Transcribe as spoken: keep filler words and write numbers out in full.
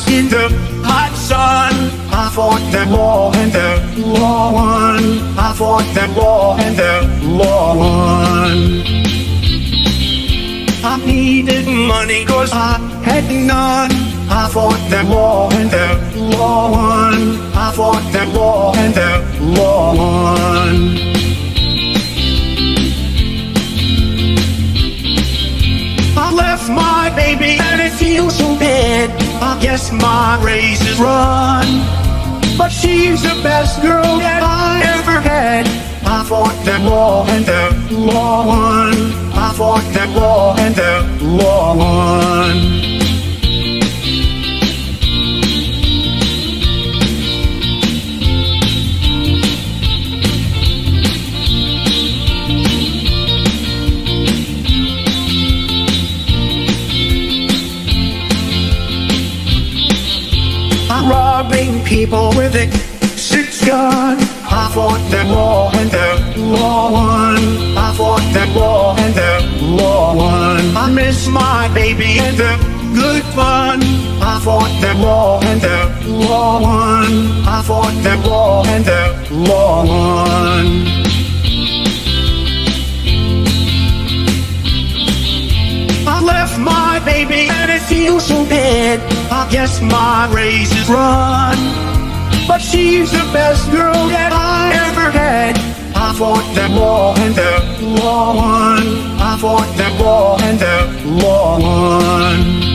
in the hot sun. I fought them all and the war won. I fought them all and the war won. I needed money cause I had none. I fought them all and the war won. I fought them all and the war won. I left my baby and it feels so bad. I guess my race is run, but she's the best girl that I ever had. I fought them all and the war won. I fought them all and the war won. Robbing people with a six gun. I fought them all and the war won. I fought them all and the war won. I miss my baby and the good fun. I fought them all and the war won. I fought them all and the war won. I left my baby and it feels so bad. I guess my race is run, but she's the best girl that I ever had. I fought them all and the war won. I fought them all and the war won.